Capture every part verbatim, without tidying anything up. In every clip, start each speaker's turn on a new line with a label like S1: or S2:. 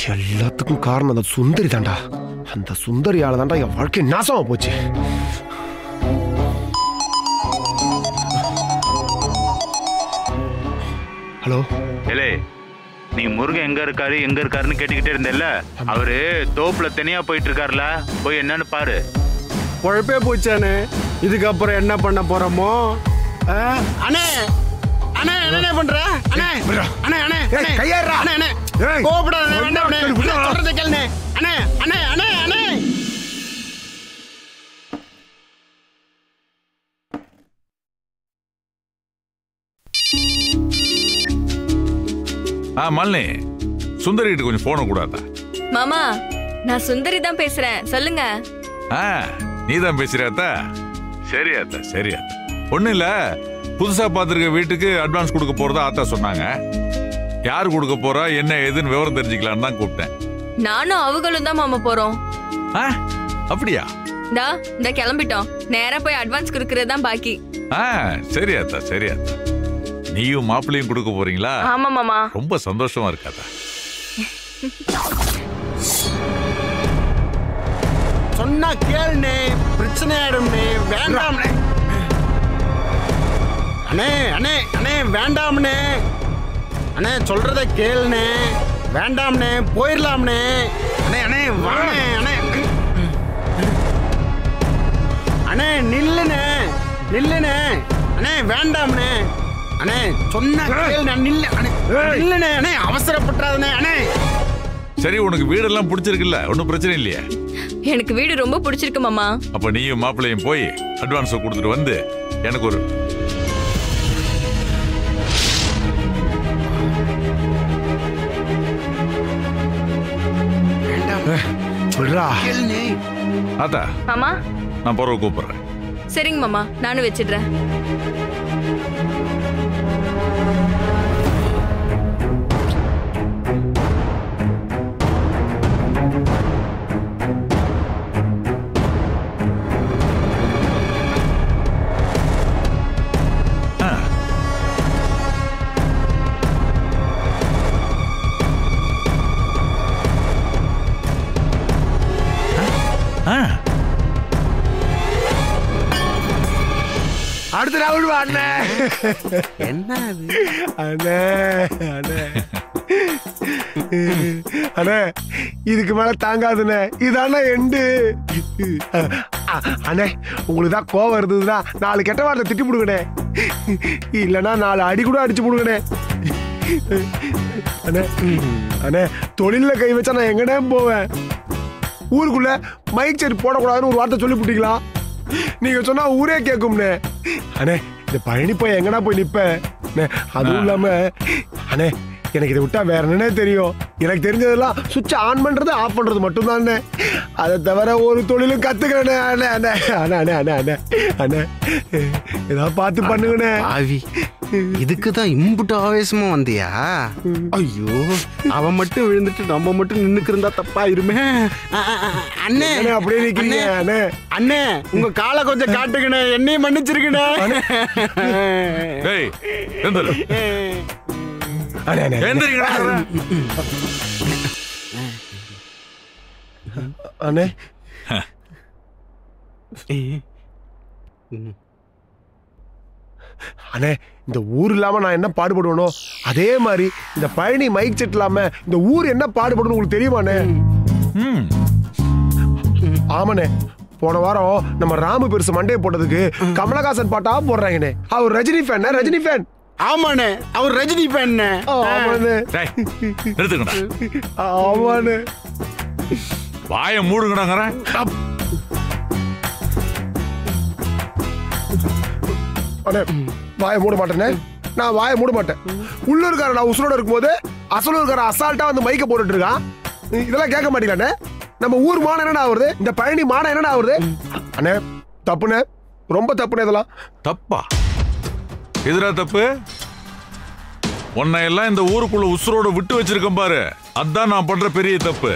S1: எல்லாத்துக்கும் காரணம் அந்த சுந்தரி தாண்டா. அந்த சுந்தரியால தாண்டா என் வாழ்க்கை நாசமா போச்சு. ஹலோ.
S2: ஏலே, நீ முருகன் எங்க இருக்காரு எங்க இருக்காருன்னு கேட்டுக்கிட்டே இருந்தேல்ல, அவரு தோப்புல தனியா போயிட்டு இருக்காருல, போய் என்னன்னு பாரு.
S3: குழப்பே போச்சானே, இதுக்கப்புறம் என்ன பண்ண போறோமோ? அண்ணே அண்ணே என்ன பண்ற? அண்ணே அண்ணே அண்ணே அண்ணே
S1: கையாறா.
S3: அண்ணே அண்ணே கோபப்படாத, வேண்டாம் அண்ணே, சொல்றத கேளுண்ணே. அண்ணே அண்ணே அண்ணே அண்ணே.
S4: ஆ மல்னி, சுந்தரி கிட்ட கொஞ்சம் போன கூடாதா?
S5: மாமா, நான் சுந்தரி தான் பேசுறேன், சொல்லுங்க.
S4: ஆ, நீ தான் பேசுறியாத்தா? சரியாத்தா சரியாத்தா. ஒன்றும் இல்லை, புதுசா பார்த்துருக்க வீட்டுக்கு அட்வான்ஸ் கொடுக்க போறதா ஆத்தா சொன்னாங்க. யார் கொடுக்க போறா என்ன ஏதுன்னு விவரம் தெரிஞ்சுக்கலான்னு தான் கூப்பிட்டேன்.
S5: நானும் அவங்களும் தான் மாமா போறோம்.
S4: ஆ, அப்படியா?
S5: டா இந்த கிளம்பிட்டோம், நேரா போய் அட்வான்ஸ் கொடுக்கறது தான் பாக்கி.
S4: ஆ, சரியாத்தா சரியாத்தா. நீயும் மாப்பிள்ளையும் கொடுக்க போறீங்களா?
S5: ஆமா மாமா.
S4: ரொம்ப சந்தோஷமா இருக்காதா?
S3: சொன்னா கேளுண்ணே, பிரச்சனை ஆயிடும்ண்ணே, வேண்டாம்ண்ணே. அண்ணே அண்ணே அண்ணே வேண்டாம்ண்ணே. அண்ணே சொல்றத கேளுண்ணே, வேண்டாம்ண்ணே, போயிடலாம்ண்ணே. அண்ணே அண்ணே வாண்ணே. அண்ணே அண்ணே நில்லுண்ணே நில்லுண்ணே. அண்ணே வேண்டாம்ண்ணே. அண்ணே சொன்னா கேளுண்ணே, நில்லு. அண்ணே நில்லுண்ணே. அண்ணே அவசரப்பட்டுறாதண்ணே. அண்ணே
S4: சரி, உனக்கு வீடெல்லாம் பிடிச்சிருக்குல்ல, ஒன்றும் பிரச்சனை இல்லையா?
S5: எனக்கு வீடு ரொம்ப பிடிச்சிருக்கு மாமா.
S4: அப்ப நீயும் மாப்பிள்ளையும் போய் அட்வான்ஸ் கொடுத்துட்டு வந்து எனக்கு ஒரு ஆத்தா.
S5: மாமா
S4: நான் போற கூப்பிடுறேன்.
S5: சரிங்க மாமா, நானும் வச்சிடுறேன்.
S1: அடுத்த ராவுண்ட் வாண்ணே.
S3: என்ன அது?
S1: அண்ணே அண்ணே அண்ணே இதுக்கு மேல தாங்காதுண்ணே, இதாண்ணே எண்டு. அண்ணே உங்களுக்கு தான் கோவம் இருந்ததுன்னா நாலு கெட்ட வார்த்தை திட்டி போடுங்கண்ணே, இல்லைன்னா நாலு அடி கூட அடிச்சு போடுங்கண்ணே. அண்ணே அண்ணே தொழில கை வச்சா நான் எங்கண்ணே போவேன்? ஊருக்குள்ள மைக் செட் போடக்கூடாதுன்னு ஒரு வார்த்தை சொல்லி போட்டீங்களா? நீங்க சொன்னா ஊரே கேட்கும்ண்ணே. அண்ணே இந்த பழனி போய் எங்கடா போய் நிப்பேன்? அதுவும் இல்லாம அண்ணே எனக்கு இதை விட்டா வேற என்னன்னே தெரியும்? எனக்கு தெரிஞ்சதெல்லாம் சுவிட்ச் ஆன் பண்றது ஆஃப் பண்றது மட்டும்தானே, அதை தவிர ஒரு தொழிலும் கத்துக்கிறேனே. அண்ணே அண்ணே அண்ணே அண்ணே அண்ணே அண்ணே அண்ணே ஏதாவது பார்த்து பண்ணுங்கண்ணே.
S3: ஆவி இதுக்குதான் இம்புட்டு ஆவேசமா வந்தியா? ஐயோ, அவன் மட்டும் விழுந்துட்டு நம்ம மட்டும் நின்னுக்கு இருந்தா தப்பா இருமே. அண்ணே
S1: அப்படியே நிக்கிறீங்க? அண்ணே
S3: அண்ணே உங்க காலை கொஞ்சம் காட்டுங்கண்ணே, என்னையும் மன்னிச்சிருக்கண்ணே.
S1: அண்ணே அண்ணே இந்த ஊர் இல்லாம நான் என்ன பாடுபடுவனோ அதே மாதிரி இந்த பழனி மைக் செட் இல்லாம இந்த ஊர் என்ன பாடுபடும் உங்களுக்கு தெரியுமாண்ணே? ஆமாண்ணே, போன வாரம் நம்ம ராமு பெருசு மண்டையை போட்டதுக்கு கமலஹாசன் பாட்டா போடுறாங்கண்ணே. அவர் ரஜினி ஃபேன். ரஜினி ஃபேன்.
S3: ஆமாண்ணே, அவர் ரஜினி ஃபேன்.
S1: ஆமாண்ணே ஆமாண்ணே.
S4: வாயை மூடுங்கடாங்கறேன்.
S1: அண்ணே வாயை மூட மாட்டேனே, நான் வாயை மூட மாட்டேன். உள்ளூர்கார நான் உசுரோட இருக்கும்போது அசலூர்கார அசால்ட்டா வந்து மைக்க போட்டுட்டு இருக்கான். இதெல்லாம் கேட்க மாட்டீங்களாண்ணே? நம்ம ஊர் மானம் என்னடா ஆகுறது? இந்த பழனி மானம் என்னடா ஆகுறது? அண்ணே தப்புண்ணே, ரொம்ப தப்புண்ணே. இதெல்லாம்
S4: தப்பா? எதிரா தப்பு? உன்னை எல்லாம் இந்த ஊருக்குள்ள உசுரோட விட்டு வச்சிருக்கேன் பாரு, அதான் நான் பண்ற பெரிய தப்பு.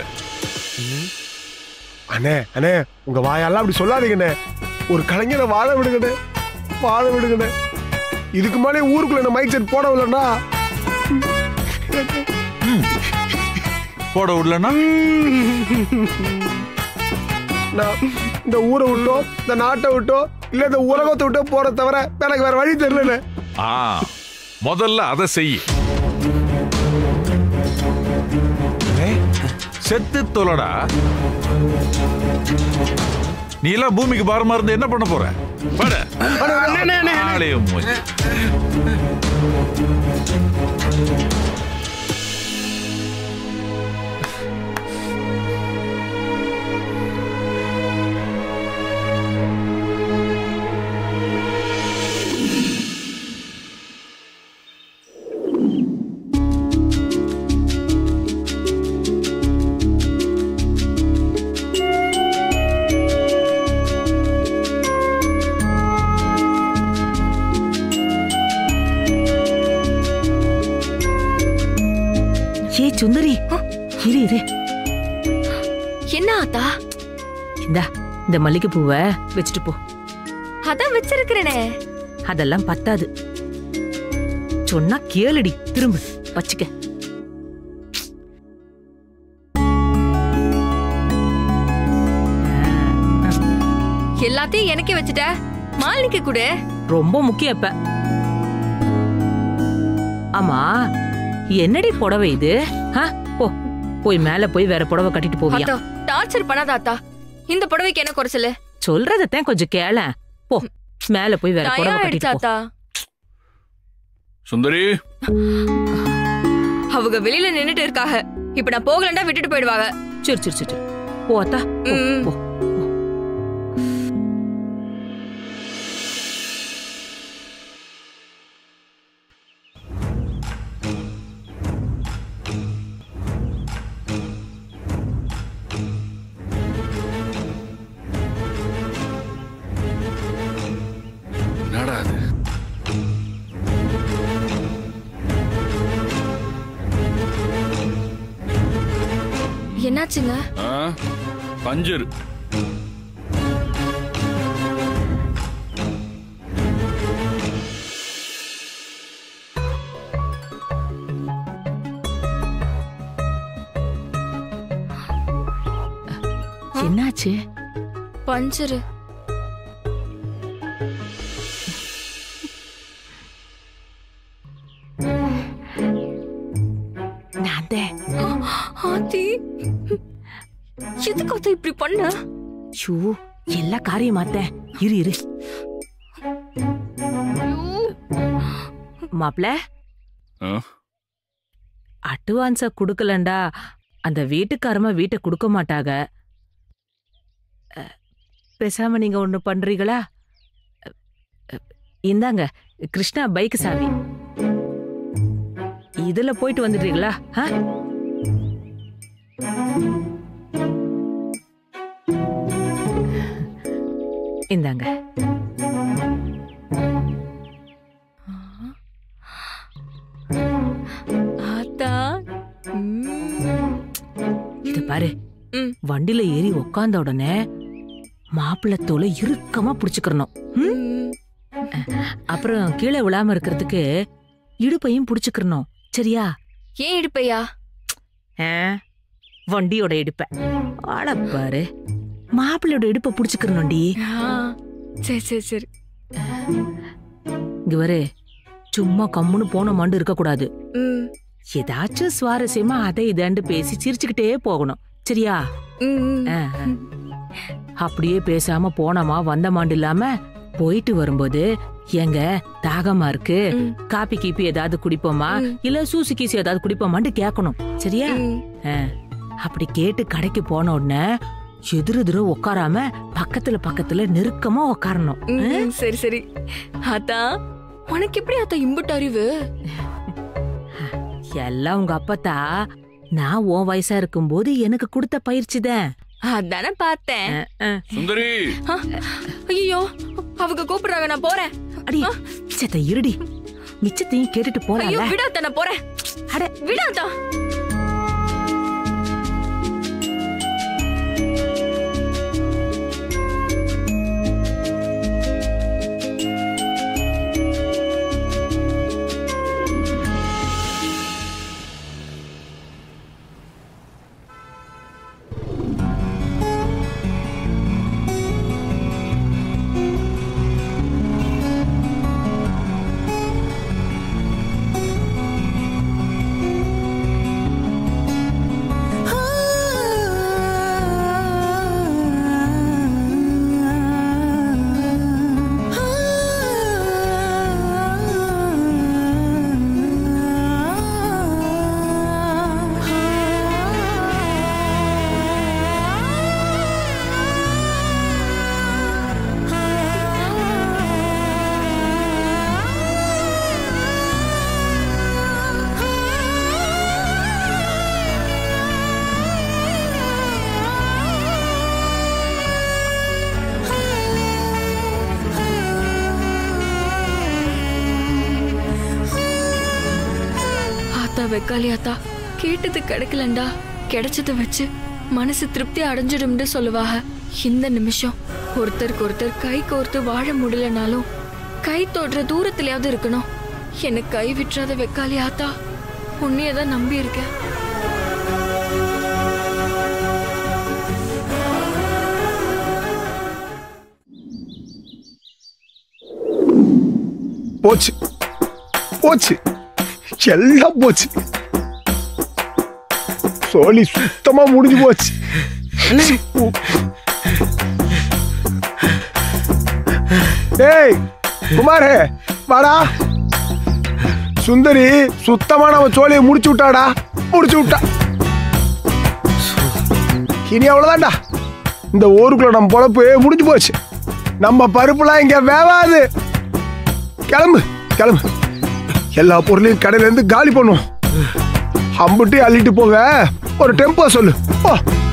S1: அண்ணே அண்ணே உங்க வாயெல்லாம் அப்படி சொல்லாதீங்கண்ணே. ஒரு கலைஞரை வாழ விடுங்கண்ணே, வாழ விடுங்கண்ணே. இதுக்கு மேலே ஊருக்குள்ள என்ன மைக் செட் போடவில்லைன்னா
S4: போட விடலன்னா
S1: நான் இந்த ஊரை விட்டோ இந்த நாட்டை விட்டோ இல்ல இந்த உலகத்தை விட்டோ போற தவிர எனக்கு வேற வழி தெரியல.
S4: ஆ முதல்ல அதை செய்ய. செத்து தொலடா. நீ எல்லாம் பூமிக்கு பாரமா இருந்து என்ன பண்ண போற? பட ஆலயம் மூச்சு.
S6: சுந்தரி, இரு இரு.
S5: என்ன ஆத்தா?
S6: இந்தா இந்த மல்லிகை பூவை வச்சுட்டு போ.
S5: அதான் வச்சிருக்கிறேனே.
S6: அதெல்லாம் பத்தாது. சொன்னா கேளுடி, திரும்ப வச்சுக்க.
S5: எல்லாத்தையும் எனக்கே வச்சுட்ட. மாலினிக்கு கூட
S6: ரொம்ப முக்கியம் இப்ப. ஆமா, என்னடி புடவை இது? போ போய் மேல போய் வேற புடவை கட்டிட்டு போவியா?
S5: டார்ச்சர் பண்ணாத அத்தா. இந்த புடவைக்கு என்ன குறைச்சல?
S6: சொல்றதத்தான் கொஞ்சம் கேள. போ மேல போய் வேற புடவை கட்டிட்டு போ.
S4: சுந்தரி,
S5: அவங்க வெளியில நின்னுட்டு இருக்காங்க. இப்ப நான் போகலண்டா விட்டுட்டு போயிடுவாங்க.
S6: சரி சரி சரி போ அத்தா, போ.
S5: என்னாச்சுங்க?
S4: பஞ்சர்.
S6: என்னாச்சு?
S5: பஞ்சர். எதுக்கு இப்படி பண்ண?
S6: ஷூ, எல்லா காரியம் மாத்தேன். இரு இரு. மாப்ள, அட்வான்ஸ குடுக்கலண்டா அந்த வீட்டுக்காரமா வீட்டை குடுக்க மாட்டாங்க. பேசாம நீங்க ஒண்ணு பண்றீங்களா? இந்தாங்க கிருஷ்ணா பைக் சாவி. இதுல போயிட்டு வந்துடுறீங்களா? இந்தாங்க. இது பாரு, வண்டியில ஏறி உக்காந்த உடனே மாப்பிள்ளை தோலை இறுக்கமா புடிச்சுக்கணும். அப்புறம் கீழே விழாம இருக்கிறதுக்கு இடுப்பையும் புடிச்சுக்கணும். சரியா?
S5: ஏன் இடுப்பையா?
S6: வண்டியோட இடுப்ப ஆள பாரு. மாப்பிள்ளையோட இடுப்ப புடிச்சுக்கணும்டி.
S5: சரி சரி சரி.
S6: இங்க வரு, சும்மா கம்முன்னு போன மாண்டு இருக்க கூடாது. ஏதாச்சும் சுவாரஸ்யமா அதை இதாண்டு பேசி சிரிச்சுக்கிட்டே போகணும். சரியா? அப்படியே பேசாம போனமா வந்த மாண்டு இல்லாம போயிட்டு வரும்போது எங்க தாகமா இருக்கு, காப்பி கீப்பி ஏதாவது குடிப்போமா இல்ல சூசி கீசி ஏதாவது குடிப்போமான்னு கேட்கணும். சரியா? அப்படி கேட்டு கடைக்கு போன உடனே எதிர எதிர உட்காராம பக்கத்துல பக்கத்துல நெருக்கமா உட்காரணும்.
S5: சரி சரி. ஆத்தா, உனக்கு எப்படி ஆத்தா இம்புட்டு அறிவு?
S6: எல்லாம் உங்க அப்பத்தா நான் உன் வயசா இருக்கும் போது எனக்கு கொடுத்த பயிற்சிதான்.
S5: அதானே பார்த்தேன்.
S4: சுந்தரி,
S5: ஐயோ அவங்க கூப்பிடுறாங்க, நான் போறேன்.
S6: அடி சேத்த இருடி, மிச்சத்தையும் கேட்டுட்டு போறேன்.
S5: ஐயோ விடாத, நான் போறேன். அட விடாதா. ஆத்தா வெக்காளி ஆத்தா, கேட்டது கிடைக்கலண்டா, கிடைச்சதை வச்சு மனசு திருப்தி அடைஞ்சிடும்னு சொல்லுவாங்க. இந்த நிமிஷம் ஒருத்தருக்கு ஒருத்தர் கை கோர்த்து வாழ முடியலனாலும் கை தொடுற தூரத்திலயாவது இருக்கணும். என்ன கை விட்டுறாத வெக்காளி ஆத்தா, உன்னையதான் நம்பி இருக்கேன்.
S1: போச்சு போச்சு, எல்லாம் போச்சு. சோழி சுத்தமா முடிஞ்சு போச்சு. ஏய் குமாரே வாடா. சுந்தரி சுத்தமா நம்ம சோழியை முடிச்சு விட்டாடா, முடிச்சு விட்டா. இனி அவ்வளவுதான்டா, இந்த ஊருக்குள்ள நம்ம பொழப்பு முடிஞ்சு போச்சு. நம்ம பருப்புலாம் இங்க வேவாது. கிளம்பு கிளம்பு, எல்லா பொருளையும் கடையில இருந்து காலி பண்ணுவோம். அம்புட்டி அள்ளிட்டு போக ஒரு டெம்போ சொல்லு. போ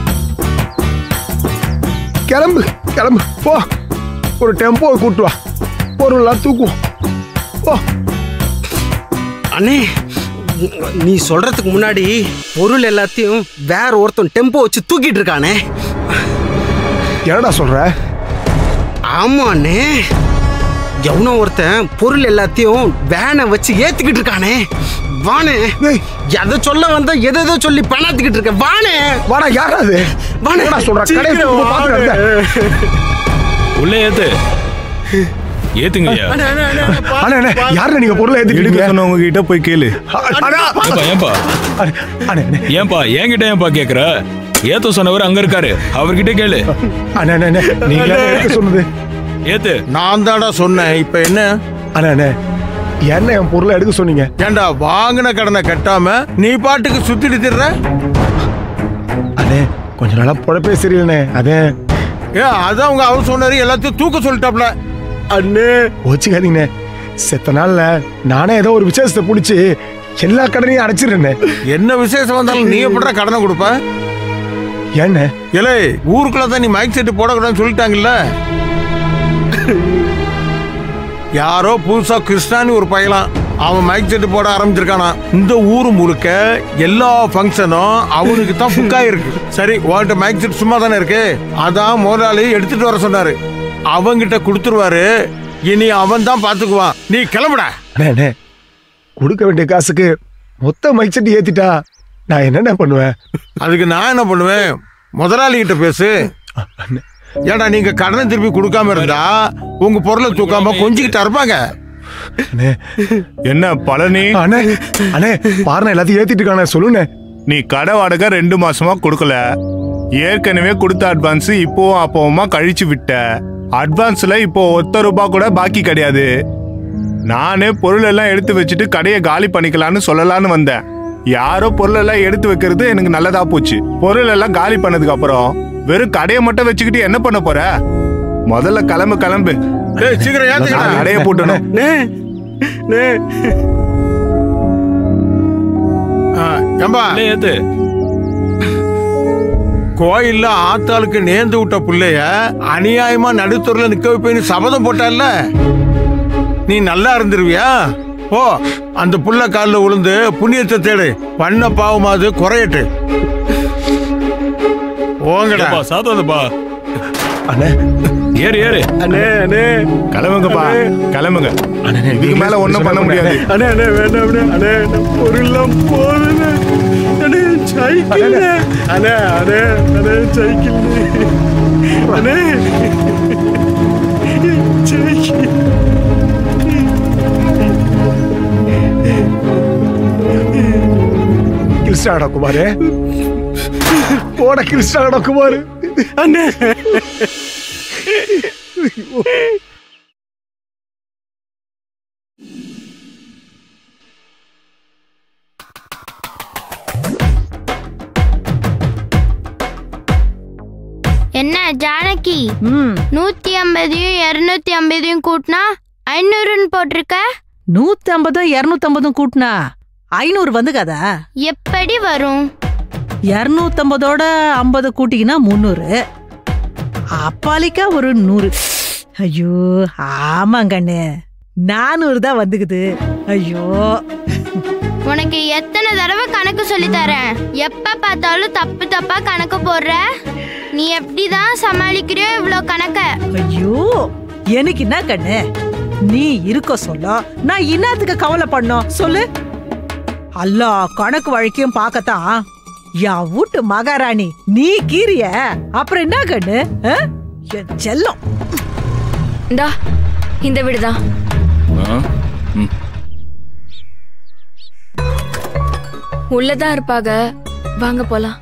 S1: கிளம்பு கிளம்பு போ, ஒரு டெம்போ கூட்டு வா, பொருள்லாம் தூக்குவோம். போ.
S3: அண்ணே, நீ சொல்றதுக்கு முன்னாடி பொருள் எல்லாத்தையும் வேற ஒருத்தன் டெம்போ வச்சு தூக்கிட்டு இருக்கானே.
S1: என்னடா சொல்ற?
S3: ஆமா அண்ணே, எவனோ ஒருத்தன் பொருள் எல்லாத்தையும் வேனை வச்சு ஏத்துக்கிட்டு இருக்கானே. வானே, எதை சொல்ல வந்த எதோ சொல்லி பணாத்திக்கிட்டு இருக்க. வானே
S1: வாடா. யாராவது
S3: வானே
S1: சொல்ற? கடையை
S7: உள்ள ஏத்து ஏத்துங்க.
S1: யாரு நீங்க பொருளை ஏத்துக்கிட்டு
S7: சொன்னவங்க கிட்ட போய் கேளு. ஏன்பா ஏன்பா என்கிட்ட ஏன்பா கேக்குற? ஏத்த சொன்னவர் அங்க இருக்காரு, அவர்கிட்ட கேளு.
S1: நீங்க சொன்னது
S7: ஏத்து.
S8: நான் தாடா சொன்னேன். இப்ப என்ன?
S1: அண்ணே என்ன என் பொருளை எடுக்க சொன்னீங்க?
S8: ஏண்டா வாங்கின கடனை கட்டாம நீ பாட்டுக்கு சுத்திட்டு திர்ற?
S1: அண்ணே கொஞ்ச நாளா பொழப்பே சரியில்லைண்ணே. அதே
S8: ஏ அதான் உங்க அவர் சொன்னாரு, எல்லாத்தையும் தூக்க சொல்லிட்டாப்ல.
S1: அண்ணே வச்சுக்காதீங்கண்ணே, செத்த நாள்ல நானே ஏதோ ஒரு விசேஷத்தை பிடிச்சி எல்லா கடனையும் அடைச்சிடுறேன்.
S8: என்ன விசேஷம் வந்தாலும் நீ எப்படா கடனை கொடுப்ப?
S1: ஏண்ணே?
S8: ஏலே ஊருக்குள்ள தான் நீ மைக் செட்டு போடக்கூடாதுன்னு சொல்லிட்டாங்கல்ல. யாரோ புதுசா கிருஷ்ணான்னு ஒரு பையலாம், அவன் மைக் செட்டு போட ஆரம்பிச்சிருக்கானா. இந்த ஊர் முழுக்க எல்லா ஃபங்க்ஷனும் அவனுக்கு தான் புக்கா இருக்கு. சரி உன்கிட்ட மைக் செட் சும்மா தானே இருக்கு, அதான் முதலாளி எடுத்துட்டு வர சொன்னாரு. அவங்கிட்ட கொடுத்துருவாரு, இனி அவன் தான் பாத்துக்குவான். நீ கிளம்புடா.
S1: அண்ணே கொடுக்க வேண்டிய காசுக்கு மொத்த மைக் செட்டு ஏத்திட்டா நான் என்னென்ன பண்ணுவேன்?
S8: அதுக்கு நான் என்ன பண்ணுவேன்? முதலாளி கிட்ட பேசு. ஏடா நீங்க கடனை திருப்பி கொடுக்காம இருந்தா உங்க பொருளை தூக்காம கொஞ்சிக்கிட்டு இருப்பாங்க.
S7: என்ன பழனி?
S1: அண்ணே அண்ணே பாருண்ணே எல்லாத்தையும் ஏத்திட்டு இருக்கானே, சொல்லுண்ணே.
S7: நீ கடை வாடகை ரெண்டு மாசமா கொடுக்கல, ஏற்கனவே கொடுத்த அட்வான்ஸ் இப்போவும் அப்போவுமா கழிச்சு விட்ட. அட்வான்ஸ்ல இப்போ ஒத்த ரூபாய் கூட பாக்கி கிடையாது. நானே பொருள் எல்லாம் எடுத்து வச்சுட்டு கடையை காலி பண்ணிக்கலான்னு சொல்லலான்னு வந்தேன். யாரோ பொருள் எல்லாம் எடுத்து வைக்கிறது எனக்கு நல்லதா போச்சு. பொருள் எல்லாம் காலி பண்ணதுக்கு அப்புறம் வெறும் கடையை மட்டும் வச்சுக்கிட்டு என்ன பண்ண போற? முதல்ல கிளம்பு கிளம்பு.
S8: சீக்கிரம்
S7: கடையை போட்டணும்.
S8: கோயில்ல ஆத்தாளுக்கு நேர்ந்து விட்ட பிள்ளைய அநியாயமா நடுத்தூர்ல நிக்க வைப்பேன்னு சபதம் போட்டால, நீ நல்லா இருந்துருவியா? ஓ அந்த புள்ள காலில் விழுந்து புண்ணியத்தை தேடு. பண்ண பாவமாவது குறையட்டு. ஓங்கடா
S7: சாத்தாதப்பா.
S1: அண்ணே
S7: ஏறு ஏறு.
S1: அண்ணே அண்ணே
S7: கிளம்புங்கப்பா கிளம்புங்க. இதுக்கு மேல ஒண்ணும் பண்ண முடியாது.
S1: அண்ணே அண்ணே வேண்டாம் அண்ணே, பொருள்லாம் போதுண்ணே. அண்ணே சைக்கிள். அண்ணே அண்ணே அண்ணே சைக்கிள். அண்ணே சைக்கிள். கிருஷ்ணாடா குமாரே, போட கிருஷ்ணாடா குமார். அண்ணே
S9: என்ன ஜானகி, நூத்தி ஐம்பதையும் இருநூத்தி ஐம்பதையும் கூட்டினா ஐநூறுன்னு போட்டிருக்க.
S10: நூத்தி ஐம்பதும் இருநூத்தி ஐம்பதும் கூட்டினா ஐநூறு வந்து கதா
S9: எப்படி வரும்?
S10: இருநூத்தி ஐம்பதோட ஐம்பது கூட்டிக்கினா முன்னூறு. அப்பாலிக்கா ஒரு நூறு. ஐயோ ஆமாங்கண்ணே, நானூறு தான் வந்துக்குது. ஐயோ
S9: உனக்கு எத்தனை தடவை கணக்கு சொல்லி தரேன்? எப்ப பார்த்தாலும் தப்பு தப்பா கணக்கு போடுற. நீ எப்படிதான் சமாளிக்கிறியோ இவ்வளோ கணக்க?
S10: ஐயோ எனக்கு என்ன கண்ணு, நீ இருக்க சொல்ல நான் இன்னத்துக்கு கவலை பண்ணோம் சொல்லு. அல்லா கணக்கு வழக்கையும் பார்க்கத்தான் என் வீட்டு மகாராணி நீ கீரிய. அப்புறம் என்ன கண்ணு என் செல்லம்.
S5: இந்தா இந்த வீடுதான். உள்ளதான் இருப்பாங்க, வாங்க போலாம்.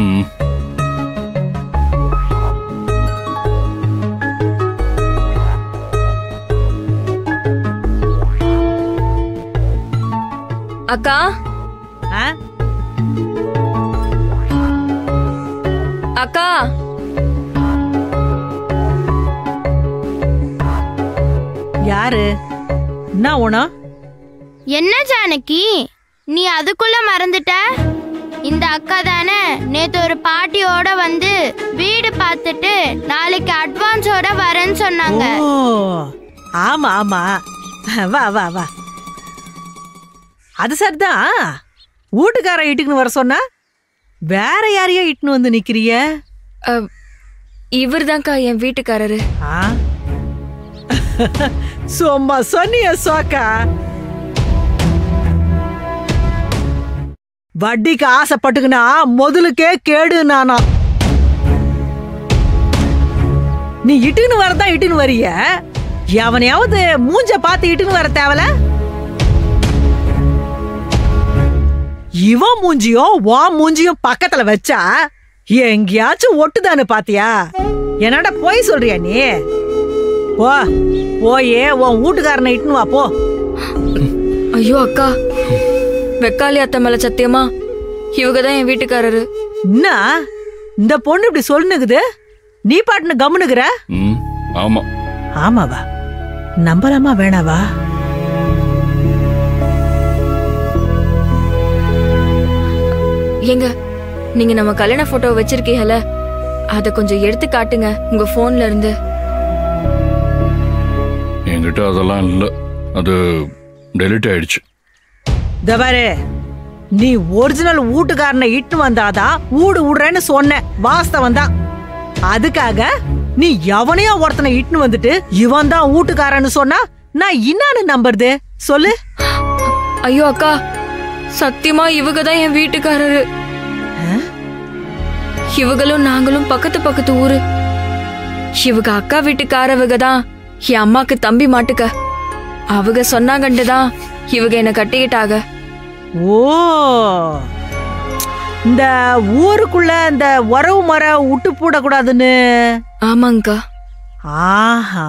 S5: அக்கா அக்கா
S10: யாரு என்ன உனா?
S9: என்ன ஜானகி நீ அதுக்குள்ள மறந்துட்ட? இந்த அக்கா தானே நேத்து ஒரு பாட்டியோட வந்து வீடு பார்த்துட்டு நாளைக்கு அட்வான்ஸோட வரேன்னு சொன்னாங்க.
S10: ஆமா ஆமா, வா வா வா. அது சரிதான், வீட்டுக்கார இட்டுக்குன்னு வர சொன்னா வேற யாரையா இட்டுன்னு வந்து நிக்கிறிய?
S5: இவர் தான்க்கா என் வீட்டுக்காரரு.
S10: சும்மா சொன்னிய சோக்கா. வட்டிக்கு ஆசைப்பட்டுக்குனா முதலுக்கே கேடு நானா. நீ இட்டுன்னு வரதான் இட்டுன்னு வரிய, எவனையாவது மூஞ்ச பார்த்து இட்டுன்னு வர தேவல. இவன் மூஞ்சியும் வா மூஞ்சியும் பக்கத்துல வச்சா எங்கேயாச்சும் ஒட்டுதானு பாத்தியா? என்னடா போய் சொல்றியா நீ? போ போயே உன் வீட்டுக்காரனை இட்டுன்னு வா போ.
S5: ஐயோ அக்கா, வெக்காளி அத்தை மேல சத்தியமா இவங்கதான் என் வீட்டுக்காரரு.
S10: என்ன இந்த பொண்ணு இப்படி சொல்லுங்குது, நீ பாட்டுன்னு கம்முனுக்குற?
S11: ஆமா
S10: ஆமாவா, நம்பலாமா வேணாவா?
S5: ஏங்க நீங்க நம்ம கல்யாண போட்டோ வச்சிருக்கீங்கல்ல, அத கொஞ்சம் எடுத்து காட்டுங்க உங்க போன்ல இருந்து.
S11: என்கிட்ட அதெல்லாம் இல்ல, அது டெலிட் ஆயிடுச்சு.
S10: தபாரு, நீ ஒரிஜினல் வீட்டுக்காரனை இட்டு வந்தாதான் ஊடு விடுறேன்னு சொன்ன வாஸ்தவம் தான். அதுக்காக நீ எவனையோ ஒருத்தனை இட்டுன்னு வந்துட்டு இவன் தான் வீட்டுக்காரன்னு சொன்னா நான் இன்னான்னு நம்புறது சொல்லு.
S5: ஐயோ அக்கா, சத்தியமா இவங்க தான் என் வீட்டுக்காரரு. இவங்களும் நாங்களும் பக்கத்து பக்கத்து ஊரு. இவங்க அக்கா வீட்டுக்காரவங்க தான் என் அம்மாக்கு தம்பி மாட்டுக்க. அவங்க சொன்னாங்கண்டுதான் இவங்க என்ன கட்டிக்கிட்டாங்க.
S10: ஓ, இந்த ஊருக்குள்ள இந்த உறவு முறை விட்டு போடக்கூடாதுன்னு.
S5: ஆமாங்கக்கா.
S10: ஆஹா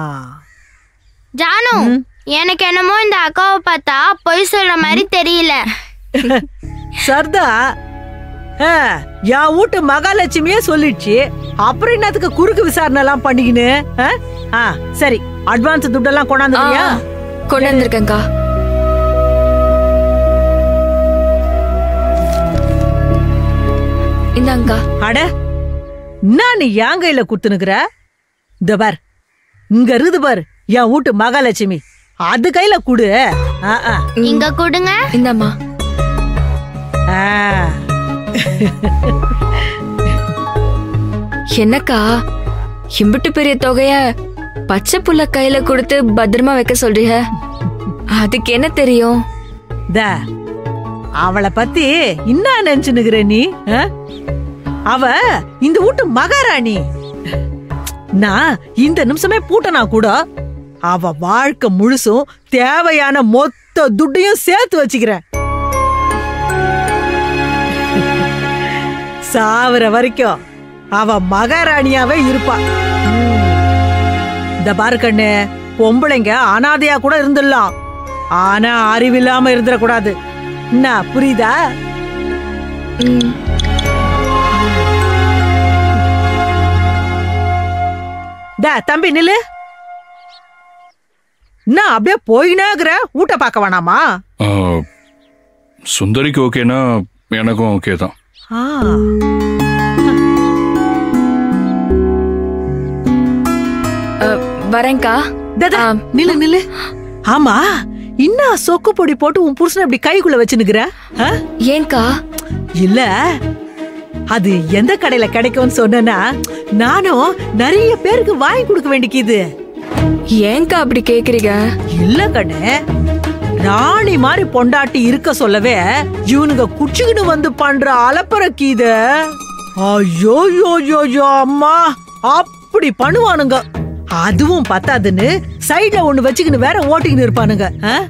S9: ஜானு, எனக்கு என்னமோ இந்த அக்காவை பார்த்தா பொய் சொல்ற மாதிரி தெரியல.
S10: சர்தா, என் வீட்டு மகாலட்சுமியே சொல்லிடுச்சு, அப்புறம் என்னத்துக்கு குறுக்கு விசாரணை எல்லாம் பண்ணிக்கின்னு? சரி, அட்வான்ஸ் துட்டெல்லாம் கொண்டாந்துறியா?
S5: கொண்டாந்துருக்கேன்க்கா. இந்தாங்கக்கா.
S10: அட, என்ன நீ என் கையில குத்துனுக்குற? இந்த பார், இங்க இருக்குது பார் என் வீட்டு மகாலட்சுமி, அது கையில குடு.
S9: இங்க கொடுங்க.
S5: இந்தம்மா. என்னக்கா இம்பிட்டு பெரிய தொகைய பச்சை புள்ள கையில கொடுத்து பத்திரமா வைக்க சொல்றீங்க? அதுக்கு என்ன தெரியும்?
S10: அவளை பத்தி என்ன நினைச்சுனுக்குற நீ? அவ இந்த வீட்டு மகாராணி. நான் இந்த நிமிஷமே பூட்டனா கூட அவ வாழ்க்கை முழுசும் தேவையான மொத்த துட்டையும் சேர்த்து வச்சுக்கிறேன். சாவர வரைக்கும் அவ மகாராணியாவே இருப்பா. இந்த பாரு கண்ணு, பொம்பளைங்க அனாதையா கூட இருந்துடலாம், ஆனா அறிவில்லாம இருந்துடக்கூடாது. என்ன புரியுதா? தம்பி நில்லு. என்ன அப்படியே போயினாகிற? ஊட்ட பார்க்க வேணாமா?
S11: சுந்தரிக்கு ஓகேனா எனக்கும் ஓகே தான்.
S5: வரேன்க்கா.
S10: நில்லு நில்லு. ஆமா, இன்னும் சொக்கு பொடி போட்டு உன் புருஷனை இப்படி கைக்குள்ள வச்சுனுக்குற?
S5: ஏங்கா?
S10: இல்ல அது எந்த கடையில கிடைக்கும்னு சொன்னா நானும் நிறைய பேருக்கு வாங்கி கொடுக்க வேண்டிக்குது.
S5: ஏங்கா அப்படி கேக்குறீங்க?
S10: இல்ல கண்ணு, ராணி மாதிரி பொண்டாட்டி இருக்க சொல்லவே இவனுங்க குச்சிக்கின்னு வந்து பண்ற அலப்பறக்கு இத. ஐயோ யோ யோ அம்மா, அப்படி பண்ணுவானுங்க. அதுவும் பத்தாதுன்னு சைடுல ஒண்ணு வச்சுக்கின்னு வேற ஓட்டிக்கின்னு இருப்பானுங்க.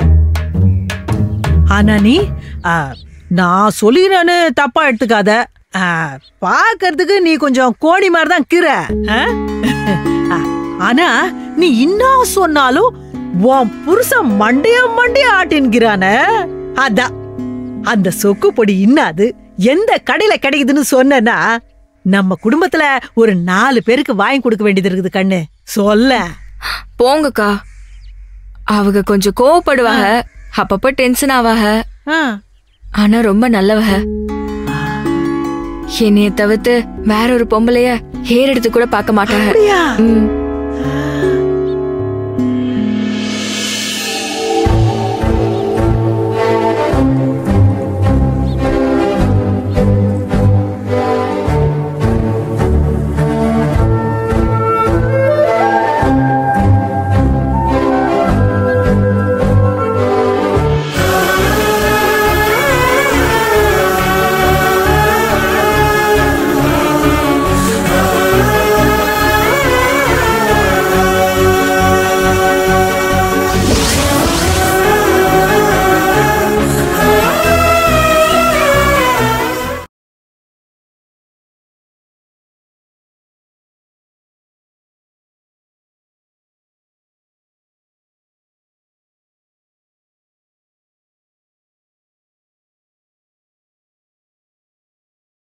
S10: ஆனா நீ நான் சொல்லிக்கிறேன்னு தப்பா எடுத்துக்காத. பாக்கிறதுக்கு நீ கொஞ்சம் கோடி மாதிரி தான் கிற. ஆனா நீ இன்னும் சொன்னாலும் உன் புருஷன் மண்டைய மண்டைய ஆட்டின்கிறான. அதான் அந்த சொக்கு பொடி இன்னாது எந்த கடையில கிடைக்குதுன்னு சொன்னா நம்ம குடும்பத்துல ஒரு நாலு பேருக்கு வாங்கி கொடுக்க வேண்டியது இருக்குது கண்ணு. சொல்ல
S5: போங்கக்கா. அவங்க கொஞ்சம் கோவப்படுவாங்க, அப்பப்ப டென்ஷன் ஆவாக. ஆனா ரொம்ப நல்லவக. என்னைய தவிர்த்து வேற ஒரு பொம்பளைய ஹேர் எடுத்து கூட பார்க்க மாட்டாங்க.